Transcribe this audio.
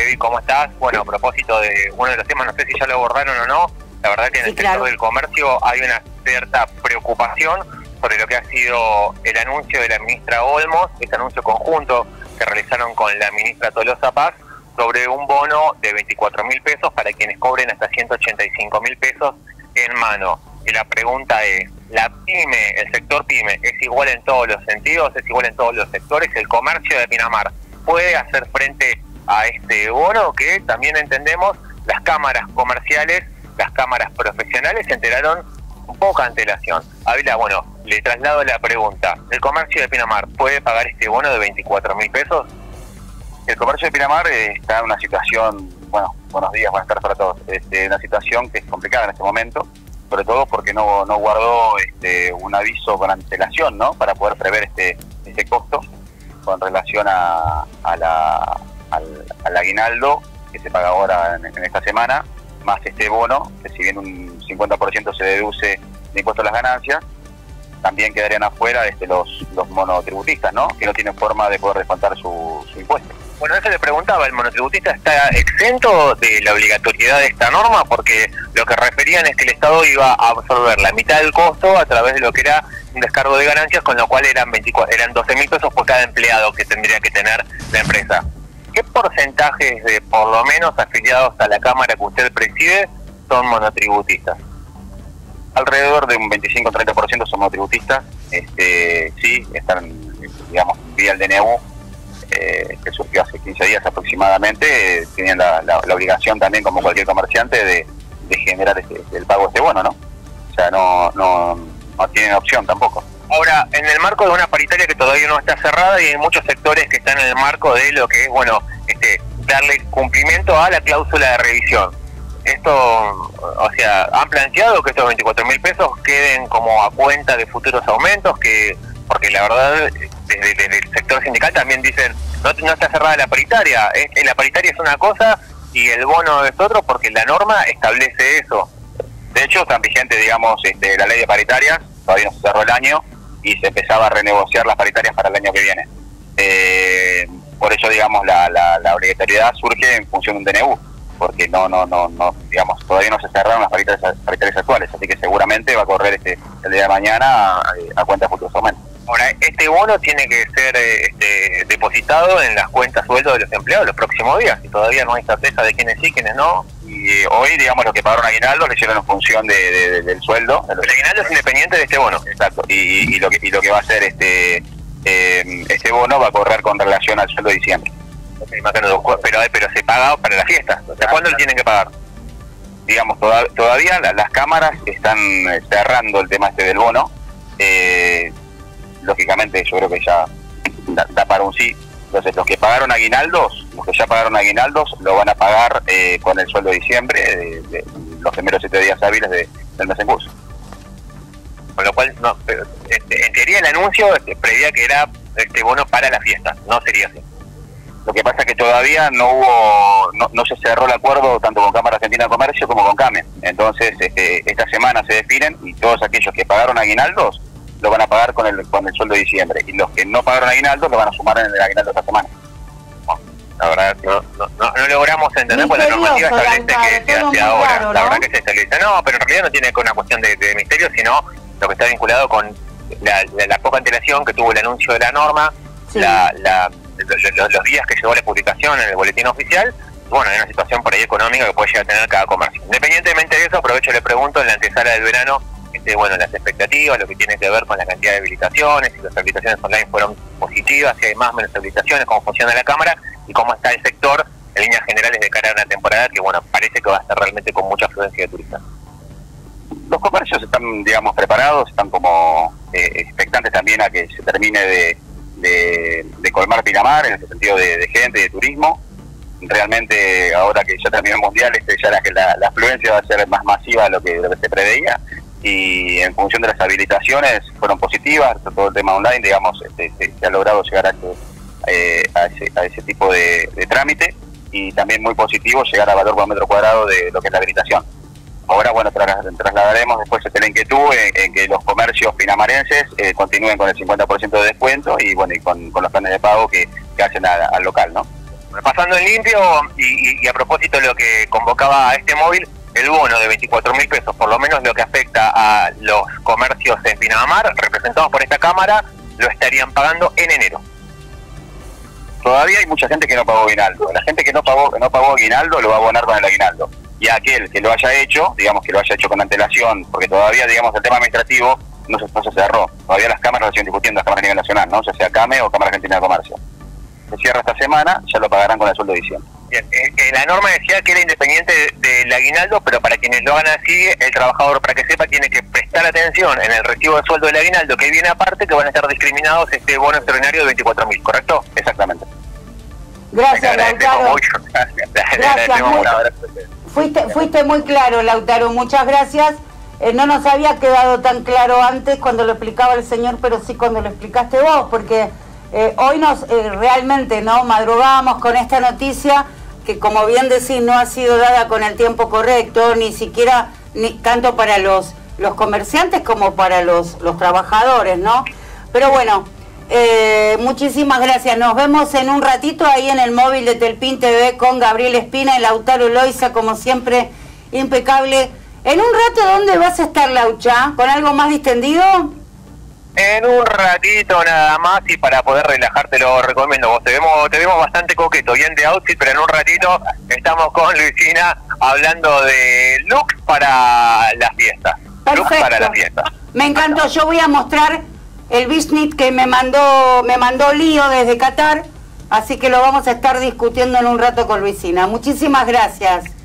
Debbie, ¿cómo estás? Bueno, a propósito de uno de los temas, no sé si ya lo abordaron o no, la verdad que en el sector del comercio hay una cierta preocupación sobre lo que ha sido el anuncio de la ministra Olmos, este anuncio conjunto que realizaron con la ministra Tolosa Paz, sobre un bono de 24.000 pesos para quienes cobren hasta 185.000 pesos en mano. Y la pregunta es, ¿la pyme, el sector pyme, es igual en todos los sentidos, es igual en todos los sectores? ¿El comercio de Pinamar puede hacer frente a este bono que también entendemos las cámaras comerciales, las cámaras profesionales se enteraron con poca antelación? Ávila, bueno, le traslado la pregunta. ¿El comercio de Pinamar puede pagar este bono de 24.000 pesos? El comercio de Pinamar está en una situación, bueno, buenos días, buenas tardes para todos, una situación que es complicada en este momento, sobre todo porque no guardó un aviso con antelación, ¿no? Para poder prever este costo con relación al aguinaldo que se paga ahora en esta semana, más este bono, que si bien un 50% se deduce de impuesto a las ganancias, también quedarían afuera los monotributistas, ¿no? Que no tienen forma de poder descontar su impuesto. Bueno, eso le preguntaba, ¿el monotributista está exento de la obligatoriedad de esta norma? Porque lo que referían es que el Estado iba a absorber la mitad del costo a través de lo que era un descargo de ganancias, con lo cual eran 12.000 pesos por cada empleado que tendría que tener la empresa. ¿Qué porcentajes de, por lo menos, afiliados a la Cámara que usted preside son monotributistas? Alrededor de un 25-30% son monotributistas, sí, están, digamos, vía el DNU, que surgió hace 15 días aproximadamente, tienen la obligación también, como cualquier comerciante, de generar el pago de este bono, ¿no? O sea, no tienen opción tampoco. Ahora, en el marco de una paritaria que todavía no está cerrada y hay muchos sectores que están en el marco de lo que es, bueno, darle cumplimiento a la cláusula de revisión. Esto, o sea, ¿han planteado que estos 24.000 pesos queden como a cuenta de futuros aumentos? Porque la verdad, desde el sector sindical también dicen, no está cerrada la paritaria, la paritaria es una cosa y el bono es otro, porque la norma establece eso. De hecho, están vigentes, digamos, la ley de paritarias, todavía no se cerró el año, y se empezaba a renegociar las paritarias para el año que viene. Por eso, digamos, la obligatoriedad surge en función de un DNU, porque no, digamos, todavía no se cerraron las paritarias actuales, así que seguramente va a correr el día de mañana a cuenta de futuros aumentos. Ahora, este bono tiene que ser depositado en las cuentas sueldos de los empleados los próximos días, y todavía no hay certeza de quiénes sí, quiénes no. Y hoy, digamos, los que pagaron aguinaldo lo hicieron en función del sueldo. El aguinaldo es independiente de este bono. Exacto, y lo que va a hacer este bono va a correr con relación al sueldo de diciembre. Pero se paga para las fiestas. ¿Hasta cuándo lo tienen que pagar? Digamos, todavía las cámaras están cerrando el tema del bono. Lógicamente yo creo que ya da para un sí. Entonces los que pagaron aguinaldos, los que ya pagaron aguinaldos, lo van a pagar con el sueldo de diciembre, de los primeros 7 días hábiles del mes en curso. Con lo cual, no, pero, en teoría el anuncio preveía que era este bono para la fiesta, no sería así. Lo que pasa es que todavía no se cerró el acuerdo tanto con Cámara Argentina de Comercio como con CAME. Entonces, esta semana se definen y todos aquellos que pagaron aguinaldos lo van a pagar con el sueldo de diciembre. Y los que no pagaron aguinaldos lo van a sumar en el aguinaldo esta semana. Bueno, la verdad no logramos entender, porque la normativa establece que se hace ahora. Claro, ¿no? La verdad que se establece. No, pero en realidad no tiene una cuestión de misterio, sino lo que está vinculado con la poca antelación que tuvo el anuncio de la norma, sí. Los días que llegó la publicación en el boletín oficial. Bueno, hay una situación por ahí económica que puede llegar a tener cada comercio. Independientemente de eso, aprovecho y le pregunto en la antesala del verano, bueno, las expectativas, lo que tiene que ver con la cantidad de habilitaciones, si las habilitaciones online fueron positivas, si hay más o menos habilitaciones, cómo funciona la cámara y cómo está el sector en líneas generales de cara a una temporada que, bueno, parece que va a estar realmente con mucha afluencia de turistas. Los comercios están, digamos, preparados, están como expectantes también a que se termine de colmar Pinamar en el sentido de gente y de turismo. Realmente, ahora que ya terminó el mundial, ya la afluencia va a ser más masiva de lo que se preveía, y en función de las habilitaciones fueron positivas. Todo el tema online, digamos, se ha logrado llegar a ese tipo de trámite, y también muy positivo llegar a valor por metro cuadrado de lo que es la habilitación. Ahora, bueno, trasladaremos después la inquietud en que los comercios pinamarenses continúen con el 50% de descuento y, bueno, y con los planes de pago que hacen al local, ¿no? Pasando en limpio, y a propósito de lo que convocaba a este móvil, el bono de 24.000 pesos, por lo menos lo que afecta a los comercios en Pinamar, representados por esta Cámara, lo estarían pagando en enero. Todavía hay mucha gente que no pagó aguinaldo. La gente que no pagó aguinaldo lo va a abonar con el aguinaldo. Y aquel que lo haya hecho, digamos que lo haya hecho con antelación, porque todavía, digamos, el tema administrativo no se cerró. Todavía las cámaras lo siguen discutiendo, las cámaras a nivel nacional, ¿no? Ya sea CAME o Cámara Argentina de Comercio. Se cierra esta semana, ya lo pagarán con el sueldo de diciembre. Bien, la norma decía que era independiente del aguinaldo, pero para quienes lo hagan así, el trabajador, para que sepa, tiene que prestar atención en el recibo de sueldo del aguinaldo, que viene aparte, que van a estar discriminados este bono extraordinario de 24.000, ¿correcto? Exactamente. Gracias, Lautaro. Gracias. Fuiste muy claro, Lautaro, muchas gracias. No nos había quedado tan claro antes cuando lo explicaba el señor, pero sí cuando lo explicaste vos, porque hoy nos realmente no madrugamos con esta noticia que, como bien decís, no ha sido dada con el tiempo correcto, ni siquiera tanto para los comerciantes como para los trabajadores, ¿no? Pero bueno, muchísimas gracias. Nos vemos en un ratito ahí en el móvil de Telpin TV con Gabriel Espina y Lautaro Loiza, como siempre, impecable. En un rato, ¿dónde vas a estar, Laucha? ¿Con algo más distendido? En un ratito nada más, y para poder relajarte lo recomiendo. Vos te vemos bastante coqueto, bien de outfit, pero en un ratito estamos con Luisina hablando de looks para las fiestas. Perfecto. Looks para las fiestas. Me encantó. Yo voy a mostrar el business que me mandó Lío desde Qatar, así que lo vamos a estar discutiendo en un rato con Luisina. Muchísimas gracias.